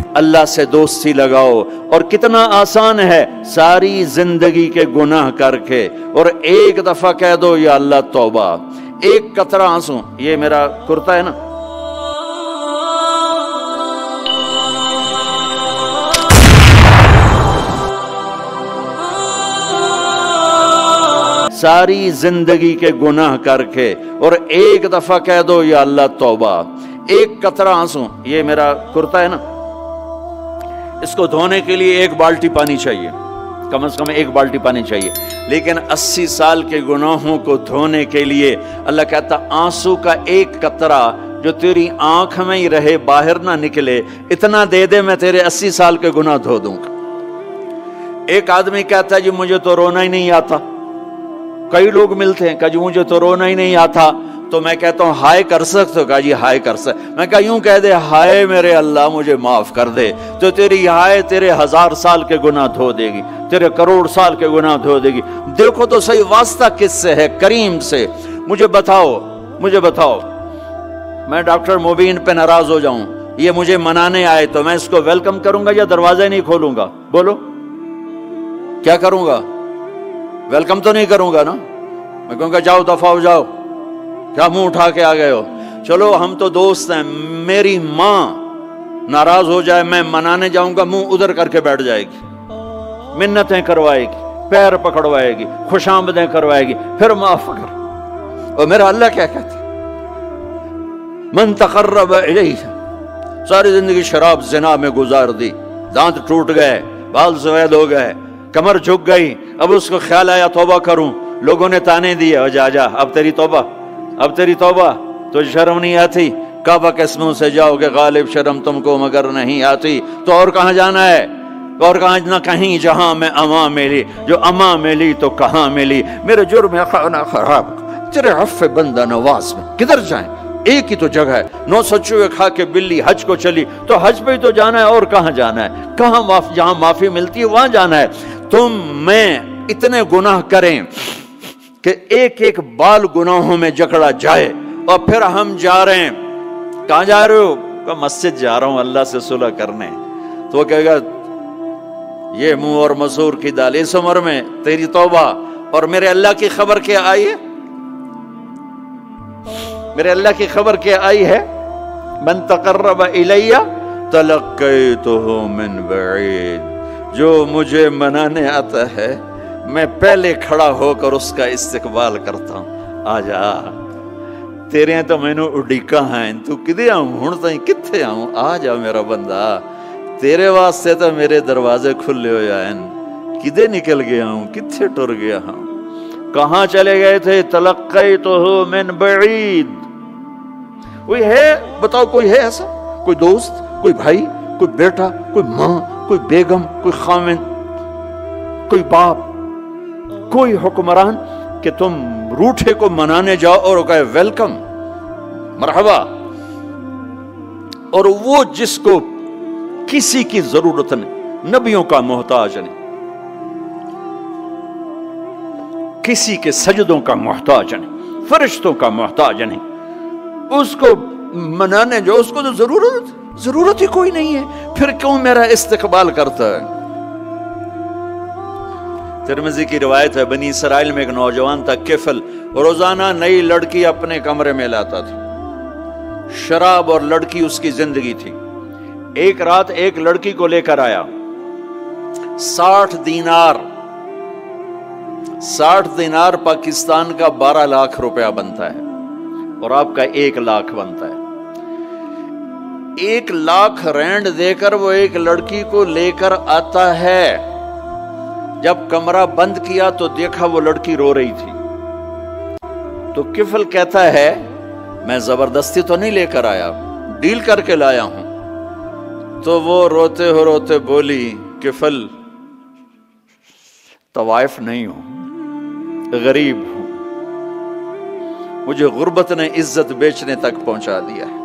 اللہ سے دوستی لگاؤ. اور کتنا آسان ہے ساری زندگی کے گناہ کر کے اور ایک دفعہ کہہ دو یا اللہ توبہ. ایک قطرہ آنسو، یہ میرا کرتا ہے نا، ساری زندگی کے گناہ کر کے اور ایک دفعہ کہہ دو یا اللہ توبہ. ایک قطرہ آنسو، یہ میرا کرتا ہے نا، اس کو دھونے کے لیے ایک بالٹی پانی چاہیے، کم از کم ایک بالٹی پانی چاہیے. لیکن 80 سال کے گناہوں کو دھونے کے لیے اللہ کہتا آنسو کا ایک قطرہ جو تیری آنکھ میں ہی رہے، باہر نہ نکلے، اتنا دے دے میں تیرے 80 سال کے گناہ دھو دوں گا. ایک آدمی کہتا ہے جی مجھے تو رونا ہی نہیں آتا. کئی لوگ ملتے ہیں کہ جی مجھے تو رونا ہی نہیں آتا. تو میں کہتا ہوں ہائے کر سکتے ہو؟ کہا جی ہائے کر سکتے. میں کہا یوں کہہ دے ہائے میرے اللہ مجھے معاف کر دے، تو تیری ہائے تیرے 1000 سال کے گناہ دھو دے گی، تیرے کروڑ سال کے گناہ دھو دے گی. دیکھو تو صحیح واسطہ کس سے ہے؟ کریم سے. مجھے بتاؤ میں ڈاکٹر مبین پہ ناراض ہو جاؤں، یہ مجھے منانے آئے تو میں اس کو ویلکم کروں گا یا دروازہ نہیں کھولوں گا؟ بولو کیا کروں گا؟ ویلکم تو نہیں کروں گا نا. میں کہوں گا جاؤ دفعہ ہو جاؤ، کیا منہ اٹھا کے آ گئے ہو؟ چلو ہم تو دوست ہیں. میری ماں ناراض ہو جائے میں منانے جاؤں گا، منہ ادھر کر کے بیٹھ جائے گی، منتیں کروائے گی، پیر پکڑوائے گی، خوش آمدیں کروائے گی، پھر معاف کر. اور میرا اللہ کیا کہتا ہے؟ من تقرب الیہ. ساری زندگی شراب زنا میں گزار دی، دانت ٹوٹ گئے، بال سفید ہو گئے، کمر جھک گئی. اب اس کو خیال آیا توبہ کروں، لوگوں نے تانے دیے جا اب تیری توبہ تو شرم نہیں آتی؟ کعبہ کے اسموں سے جاؤ گے غالب شرم تم کو مگر نہیں آتی. تو اور کہاں جانا ہے؟ اور کہاں نہ کہیں جہاں میں اما ملی، جو اما ملی تو کہاں ملی. میرے جرم خانہ خراب تیرے عفو بندہ نواز میں کدھر جائیں؟ ایک ہی تو جگہ ہے. 900 چوہے کھا کے بلی حج کو چلی، تو حج پہ ہی تو جانا ہے، اور کہاں جانا ہے؟ کہاں جہاں معافی ملتی ہے وہاں جانا ہے. تم میں اتنے گناہ کریں کہ ایک ایک بال گناہوں میں جکڑا جائے، اور پھر ہم جا رہے ہیں. کہاں جا رہے ہو؟ کہ مسجد جا رہا ہوں اللہ سے صلح کرنے. تو وہ کہے گا یہ منہ اور مسور کی دال، اس عمر میں تیری توبہ. اور میرے اللہ کی خبر کیا آئی ہے؟ میرے اللہ کی خبر کیا آئی ہے؟ من تقرب الیہ تلقیتہ من بعید. جو مجھے منانے آتا ہے میں پہلے کھڑا ہو کر اس کا استقبال کرتا ہوں. آ جا تیرے تو مینو اڈیکا ہیں، تو کدے آؤں ہوں تھی کتھے آؤں؟ آ جا میرا بندہ، تیرے واسطے تو میرے دروازے کھلے ہو جائیں. کدے نکل گیا ہوں، کتھے ٹر گیا ہوں، کہاں چلے گئے تھے؟ تلقیتہ من بعید. کوئی ہے بتاؤ، کوئی ہے ایسا؟ کوئی دوست، کوئی بھائی، کوئی بیٹا، کوئی ماں، کوئی بیگم، کوئی خامن، کوئی باپ، کوئی حکمران کہ تم روٹھے کو منانے جاؤ اور کہے ویلکم مرحبا؟ اور وہ جس کو کسی کی ضرورت نہیں، نبیوں کا محتاج نہیں، کسی کے سجدوں کا محتاج نہیں، فرشتوں کا محتاج نہیں، اس کو منانے جو اس کو تو ضرورت ہی کوئی نہیں ہے، پھر کیوں میرا استقبال کرتا ہے؟ ترمذی کی روایت ہے، بنی اسرائیل میں ایک نوجوان تھا کفل، روزانہ نئی لڑکی اپنے کمرے میں لاتا تھا. شراب اور لڑکی اس کی زندگی تھی. ایک رات ایک لڑکی کو لے کر آیا. 60 دینار پاکستان کا 12 لاکھ روپیہ بنتا ہے، اور آپ کا 1 لاکھ بنتا ہے. 1 لاکھ رینڈ دے کر وہ ایک لڑکی کو لے کر آتا ہے. جب کمرہ بند کیا تو دیکھا وہ لڑکی رو رہی تھی. تو کفل کہتا ہے میں زبردستی تو نہیں لے کر آیا، ڈیل کر کے لایا ہوں. تو وہ روتے بولی کفل طوائف نہیں ہوں، غریب ہوں، مجھے غربت نے عزت بیچنے تک پہنچا دیا ہے.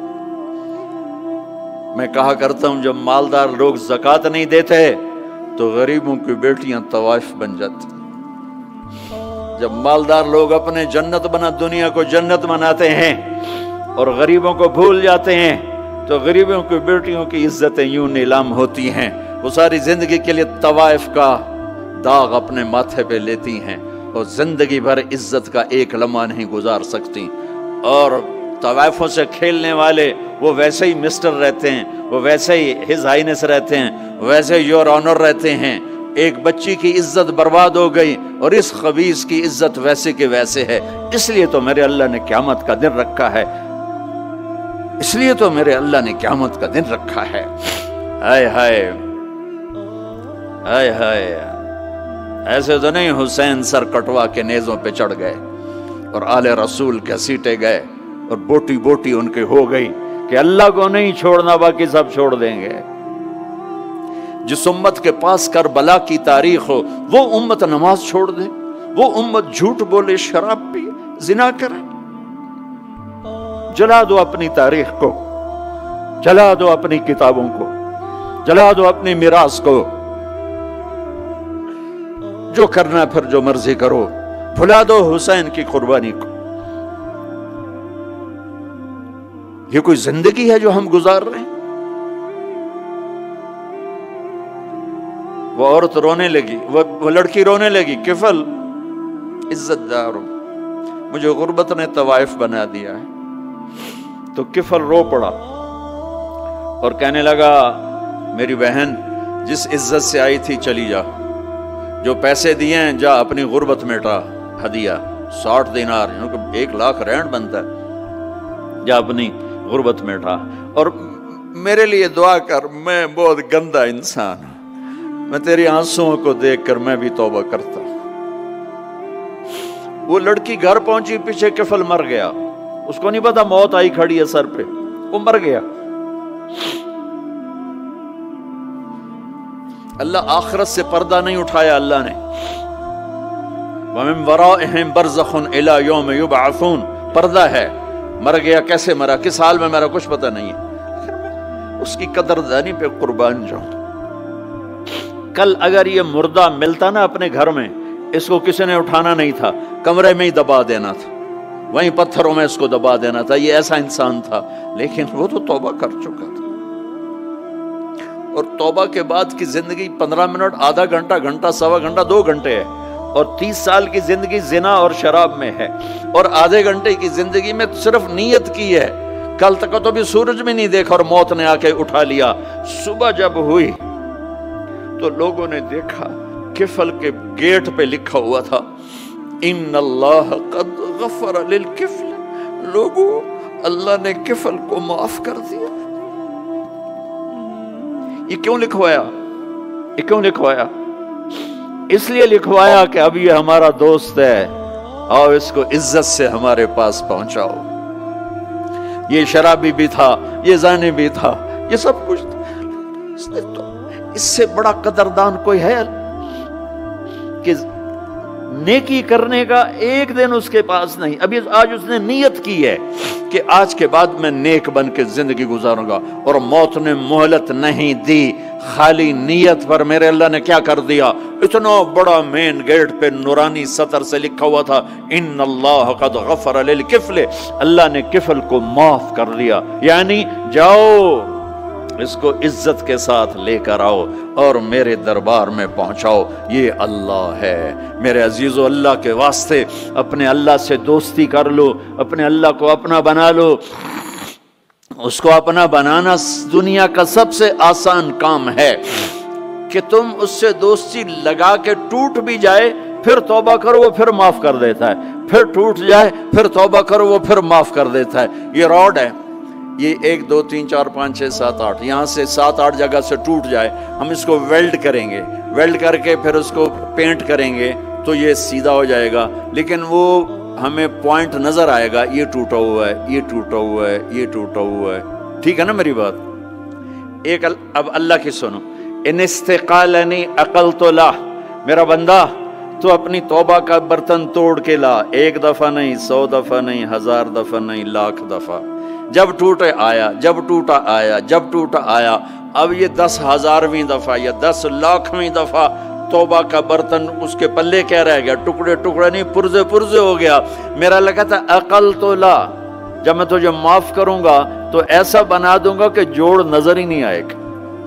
میں کہا کرتا ہوں جب مالدار لوگ زکوٰۃ نہیں دیتے تو غریبوں کی بیٹیاں طوائف بن جاتی. جب مالدار لوگ اپنے دنیا کو جنت بناتے ہیں اور غریبوں کو بھول جاتے ہیں تو غریبوں کی بیٹیوں کی عزتیں یوں نیلام ہوتی ہیں، وہ ساری زندگی کے لیے طوائف کا داغ اپنے ماتھے پہ لیتی ہیں اور زندگی بھر عزت کا ایک لمحہ نہیں گزار سکتی. اور طوائفوں سے کھیلنے والے وہ ویسے ہی مسٹر رہتے ہیں، وہ ویسے ہی ہز ہائنس رہتے ہیں، ویسے یور آنر رہتے ہیں. ایک بچی کی عزت برباد ہو گئی اور اس خبیث کی عزت ویسے کے ویسے ہے. اس لیے تو میرے اللہ نے قیامت کا دن رکھا ہے، اس لیے تو میرے اللہ نے قیامت کا دن رکھا ہے. ہائے ہائے ہائے ہائے، ایسے تو نہیں حسین سر کٹوا کے نیزوں پہ چڑھ گئے اور آل رسول کے سیٹے گئے اور بوٹی بوٹی ان کے ہو گئی کہ اللہ کو نہیں چھوڑنا باقی سب چھوڑ دیں گے. جس امت کے پاس کربلا کی تاریخ ہو وہ امت نماز چھوڑ دے، وہ امت جھوٹ بولے، شراب پی، زنا کرے. جلا دو اپنی تاریخ کو، جلا دو اپنی کتابوں کو، جلا دو اپنی میراث کو، جو کرنا پھر جو مرضی کرو، بھلا دو حسین کی قربانی کو. یہ کوئی زندگی ہے جو ہم گزار رہے ہیں؟ وہ عورت رونے لگی، وہ لڑکی رونے لگی، کفل عزت دار، مجھے غربت نے طوائف بنا دیا ہے. تو کفل رو پڑا اور کہنے لگا میری بہن جس عزت سے آئی تھی چلی جا، جو پیسے دیے ہیں جا اپنی غربت مٹا، ہدیہ 60 دینار یعنی کہ 1 لاکھ رینڈ بنتا ہے، جا اپنی غربت مٹا. اور میرے لیے دعا کر، میں بہت گندا انسان ہوں، میں تیری آنسوؤں کو دیکھ کر میں بھی توبہ کرتا ہوں. وہ لڑکی گھر پہنچی، پیچھے کفل مر گیا، اس کو نہیں پتا موت آئی کھڑی ہے سر پہ، وہ مر گیا. اللہ آخرت سے پردہ نہیں اٹھایا اللہ نے. وَمِن وَرَائِهِمْ بَرْزَخٌ إِلَى يَوْمِ يُبْعَثُونَ، پردہ ہے. مر گیا، کیسے مرا، کس حال میں مرا، کچھ پتہ نہیں ہے. اس کی قدردانی پہ قربان جاؤں. کل اگر یہ مردہ ملتا نا اپنے گھر میں، اس کو کسی نے اٹھانا نہیں تھا، کمرے میں ہی دبا دینا تھا، وہیں پتھروں میں اس کو دبا دینا تھا. یہ ایسا انسان تھا، لیکن وہ تو توبہ کر چکا تھا. اور توبہ کے بعد کی زندگی 15 منٹ، آدھا گھنٹہ، گھنٹہ، سوا گھنٹہ، 2 گھنٹے ہے. اور 30 سال کی زندگی زنا اور شراب میں ہے، اور آدھے گھنٹے کی زندگی میں صرف نیت کی ہے. کل تک تو بھی سورج میں نہیں دیکھا اور موت نے آ کے اٹھا لیا. صبح جب ہوئی تو لوگوں نے دیکھا کفل کے گیٹ پہ لکھا ہوا تھا ان اللہ قد غفر للکفل. لوگوں، اللہ نے کفل کو معاف کر دیا. یہ کیوں لکھوایا؟ یہ کیوں لکھوایا؟ اس لیے لکھوایا کہ اب یہ ہمارا دوست ہے، آؤ اس کو عزت سے ہمارے پاس پہنچاؤ. یہ شرابی بھی تھا، یہ زانی بھی تھا، یہ سب کچھ تھا. اس سے بڑا قدردان کوئی ہے کہ نیکی کرنے کا ایک دن اس کے پاس نہیں. ابھی آج اس نے نیت کی ہے کہ آج کے بعد میں نیک بن کے زندگی گزاروں گا، اور موت نے مہلت نہیں دی. خالی نیت پر میرے اللہ نے کیا کر دیا، اتنا بڑا مین گیٹ پہ نورانی سطر سے لکھا ہوا تھا ان اللہ قد غفر للکفل. اللہ نے کفل کو معاف کر دیا. یعنی جاؤ اس کو عزت کے ساتھ لے کر آؤ اور میرے دربار میں پہنچاؤ. یہ اللہ ہے. میرے عزیزو، اللہ کے واسطے اپنے اللہ سے دوستی کر لو، اپنے اللہ کو اپنا بنا لو. اس کو اپنا بنانا دنیا کا سب سے آسان کام ہے کہ تم اس سے دوستی لگا کے ٹوٹ بھی جائے پھر توبہ کرو وہ پھر معاف کر دیتا ہے، پھر ٹوٹ جائے پھر توبہ کرو وہ پھر معاف کر دیتا ہے. یہ راڈ ہے، یہ 1 2 3 4 5 6 7 8 یہاں سے 7 8 جگہ سے ٹوٹ جائے، ہم اس کو ویلڈ کریں گے، ویلڈ کر کے پھر اس کو پینٹ کریں گے تو یہ سیدھا ہو جائے گا. لیکن وہ ہمیں پوائنٹ نظر آئے گا، یہ ٹوٹا ہوا ہے، یہ ٹوٹا ہوا ہے، یہ ٹوٹا ہوا ہے. ٹھیک ہے نا میری بات؟ ایک اب اللہ کی سنو. ان استقالنی عقلت له، میرا بندہ تو اپنی توبہ کا برتن توڑ کے لا. 1 دفعہ نہیں، 100 دفعہ نہیں، 1000 دفعہ نہیں، 1,00,000 دفعہ. جب ٹوٹے آیا، جب ٹوٹا آیا، جب ٹوٹا آیا. اب یہ 10,000ویں دفعہ یا 10,00,000ویں دفعہ توبہ کا برتن اس کے پلے کیا رہ گیا؟ ٹکڑے ٹکڑے نہیں، پرزے پرزے ہو گیا. میرا لگا تھا عقل تو لا، جب میں تجھے معاف کروں گا تو ایسا بنا دوں گا کہ جوڑ نظر ہی نہیں آئے گا۔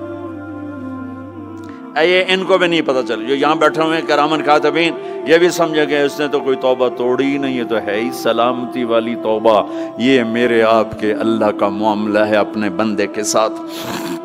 یہ ان کو بھی نہیں پتہ چل، جو یہاں بیٹھے ہوئے کرامن کاتبین یہ بھی سمجھے گئے اس نے تو کوئی توبہ توڑی ہی نہیں، یہ تو ہے ہی سلامتی والی توبہ۔ یہ میرے آپ کے اللہ کا معاملہ ہے اپنے بندے کے ساتھ۔